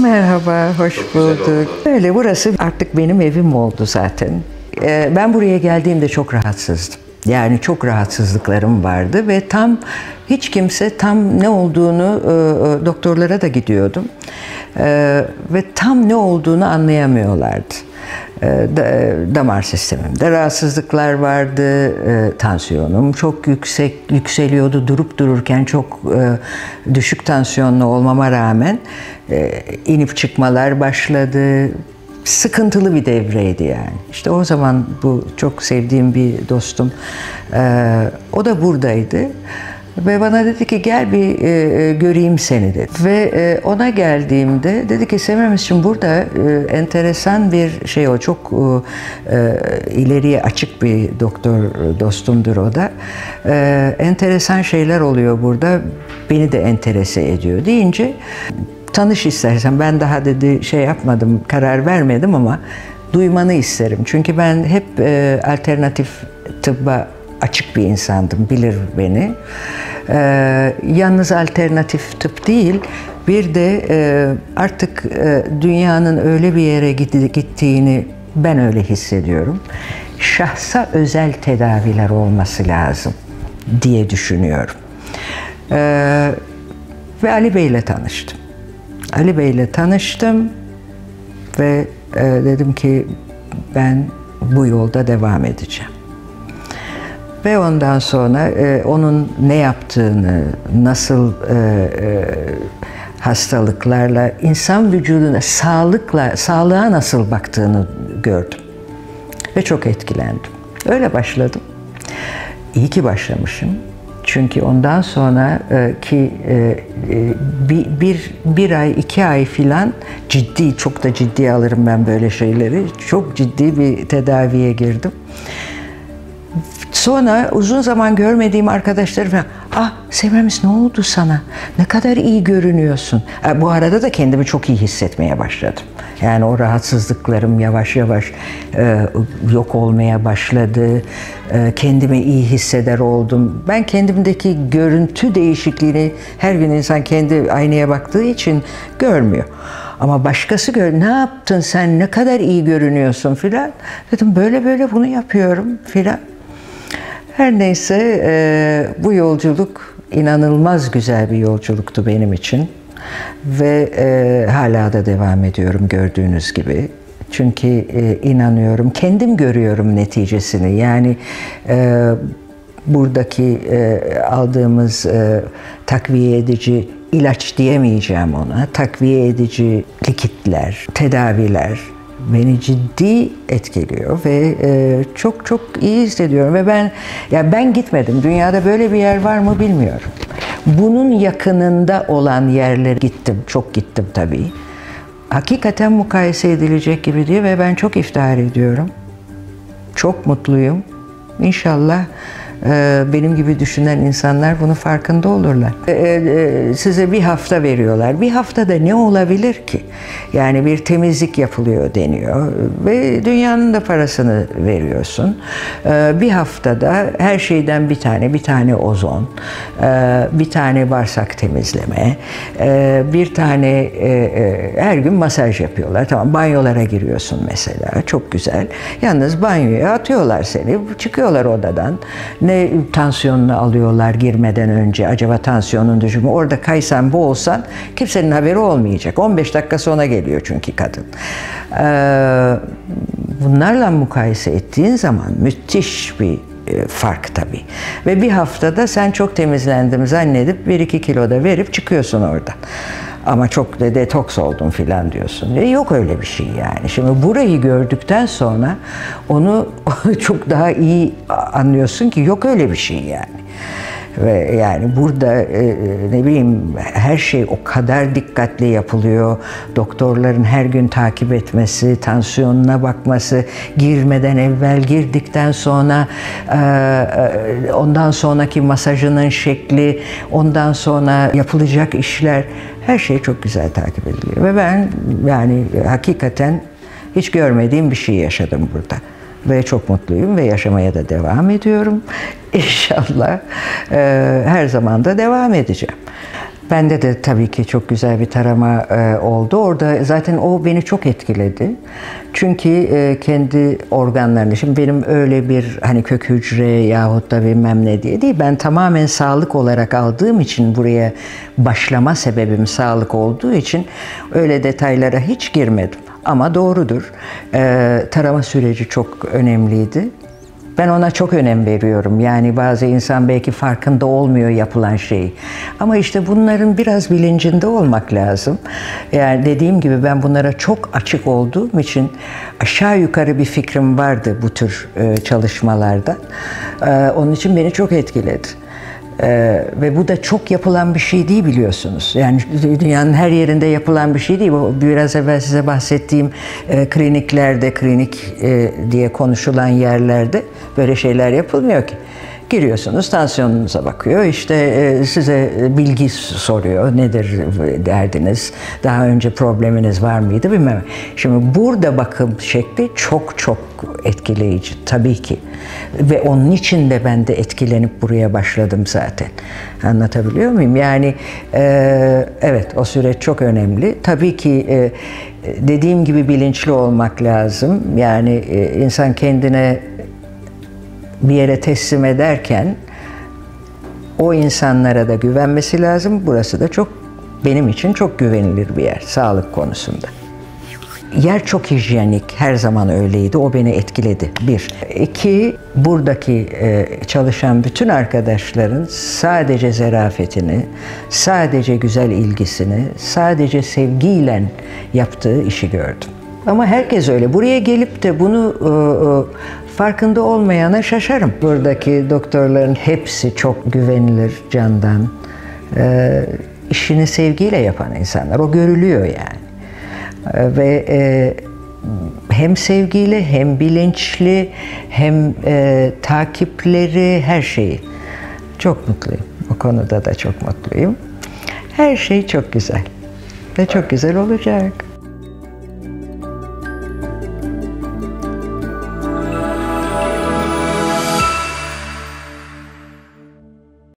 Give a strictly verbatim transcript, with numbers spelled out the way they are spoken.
Merhaba, hoş Çok güzel bulduk. oldu. Öyle, burası artık benim evim oldu zaten. Ee, ben buraya geldiğimde çok rahatsızdım. Yani çok rahatsızlıklarım vardı ve tam hiç kimse tam ne olduğunu, e, doktorlara da gidiyordum. E, ve tam ne olduğunu anlayamıyorlardı. E, da, damar sistemimde rahatsızlıklar vardı, e, tansiyonum çok yüksek yükseliyordu, durup dururken çok e, düşük tansiyonlu olmama rağmen e, inip çıkmalar başladı. Sıkıntılı bir devreydi yani. İşte o zaman bu çok sevdiğim bir dostum, e, o da buradaydı. Ve bana dedi ki gel bir e, göreyim seni dedi. Ve e, ona geldiğimde dedi ki Semiramis'ciğim burada e, enteresan bir şey o. Çok e, ileriye açık bir doktor dostumdur o da. E, enteresan şeyler oluyor burada. Beni de enterese ediyor deyince tanış istersen. Ben daha dedi şey yapmadım, karar vermedim ama duymanı isterim. Çünkü ben hep e, alternatif tıbba açık bir insandım, bilir beni. Ee, yalnız alternatif tıp değil, bir de e, artık e, dünyanın öyle bir yere gittiğini ben öyle hissediyorum. Şahsa özel tedaviler olması lazım diye düşünüyorum. Ee, ve Ali Bey ile tanıştım. Ali Bey ile tanıştım ve e, dedim ki ben bu yolda devam edeceğim. Ve ondan sonra e, onun ne yaptığını, nasıl e, e, hastalıklarla, insan vücuduna, sağlıkla, sağlığa nasıl baktığını gördüm. Ve çok etkilendim. Öyle başladım. İyi ki başlamışım. Çünkü ondan sonra e, ki e, bir, bir, bir ay, iki ay filan ciddi, çok da ciddiye alırım ben böyle şeyleri. Çok ciddi bir tedaviye girdim. Sonra uzun zaman görmediğim arkadaşlarım falan, ah Semiramis ne oldu sana? Ne kadar iyi görünüyorsun. Bu arada da kendimi çok iyi hissetmeye başladım. Yani o rahatsızlıklarım yavaş yavaş e, yok olmaya başladı. E, kendimi iyi hisseder oldum. Ben kendimdeki görüntü değişikliğini her gün insan kendi aynaya baktığı için görmüyor. Ama başkası gör, ne yaptın sen, ne kadar iyi görünüyorsun filan. Dedim böyle böyle bunu yapıyorum filan. Her neyse e, bu yolculuk inanılmaz güzel bir yolculuktu benim için ve e, hala da devam ediyorum gördüğünüz gibi. Çünkü e, inanıyorum, kendim görüyorum neticesini. Yani e, buradaki e, aldığımız e, takviye edici ilaç diyemeyeceğim ona. Takviye edici likitler, tedaviler beni ciddi etkiliyor ve e, çok çok iyi hissediyorum ve ben ya ben gitmedim. Dünyada böyle bir yer var mı bilmiyorum. Bunun yakınında olan yerlere gittim. Çok gittim tabii. Hakikaten mukayese edilecek gibi değil ve ben çok iftihar ediyorum. Çok mutluyum. İnşallah benim gibi düşünen insanlar bunun farkında olurlar. Size bir hafta veriyorlar. Bir haftada ne olabilir ki? Yani bir temizlik yapılıyor deniyor ve dünyanın da parasını veriyorsun. Bir haftada her şeyden bir tane, bir tane ozon, bir tane bağırsak temizleme, bir tane her gün masaj yapıyorlar. Tamam, banyolara giriyorsun mesela. Çok güzel. Yalnız banyoya atıyorlar seni. Çıkıyorlar odadan. Ne tansiyonunu alıyorlar girmeden önce. Acaba tansiyonun düşümü. Orada kaysan boğulsan kimsenin haberi olmayacak. on beş dakika sonra geliyor çünkü kadın. Ee, bunlarla mukayese ettiğin zaman müthiş bir fark tabii. Ve bir haftada sen çok temizlendim zannedip bir iki kilo da verip çıkıyorsun oradan. Ama çok de detoks oldum filan diyorsun. E yok öyle bir şey yani. Şimdi burayı gördükten sonra onu çok daha iyi anlıyorsun ki yok öyle bir şey yani. Ve yani burada e, ne bileyim her şey o kadar dikkatli yapılıyor. Doktorların her gün takip etmesi, tansiyonuna bakması, girmeden evvel, girdikten sonra e, ondan sonraki masajının şekli, ondan sonra yapılacak işler, her şey çok güzel takip ediliyor. Ve ben yani hakikaten hiç görmediğim bir şey yaşadım burada. Ve çok mutluyum ve yaşamaya da devam ediyorum. İnşallah e, her zaman da devam edeceğim. Bende de tabii ki çok güzel bir tarama e, oldu. Orada zaten o beni çok etkiledi. Çünkü e, kendi organlarını, şimdi benim öyle bir hani kök hücre yahut da bilmem ne diye değil. Ben tamamen sağlık olarak aldığım için buraya başlama sebebim sağlık olduğu için öyle detaylara hiç girmedim. Ama doğrudur. E, tarama süreci çok önemliydi. Ben ona çok önem veriyorum. Yani bazı insan belki farkında olmuyor yapılan şeyi. Ama işte bunların biraz bilincinde olmak lazım. Yani dediğim gibi ben bunlara çok açık olduğum için aşağı yukarı bir fikrim vardı bu tür çalışmalarda. Onun için beni çok etkiledi. Ee, ve bu da çok yapılan bir şey değil biliyorsunuz. Yani dünyanın her yerinde yapılan bir şey değil. Bu biraz evvel size bahsettiğim e, kliniklerde, klinik e, diye konuşulan yerlerde böyle şeyler yapılmıyor ki. Giriyorsunuz, tansiyonunuza bakıyor, işte e, size bilgi soruyor, nedir derdiniz, daha önce probleminiz var mıydı bilmem. Şimdi burada bakım şekli çok çok etkileyici tabii ki. Ve onun için de ben de etkilenip buraya başladım zaten. Anlatabiliyor muyum? Yani e, evet o süreç çok önemli. Tabii ki e, dediğim gibi bilinçli olmak lazım. Yani e, insan kendine bir yere teslim ederken o insanlara da güvenmesi lazım. Burası da çok, benim için çok güvenilir bir yer sağlık konusunda. Yer çok hijyenik, her zaman öyleydi. O beni etkiledi. Bir. İki, buradaki e, çalışan bütün arkadaşların sadece zarafetini, sadece güzel ilgisini, sadece sevgiyle yaptığı işi gördüm. Ama herkes öyle. Buraya gelip de bunu e, e, farkında olmayana şaşarım. Buradaki doktorların hepsi çok güvenilir candan. E, işini sevgiyle yapan insanlar. O görülüyor yani. Ve e, hem sevgiyle hem bilinçli hem e, takipleri her şeyi. Çok mutluyum. O konuda da çok mutluyum. Her şey çok güzel. Ve çok güzel olacak.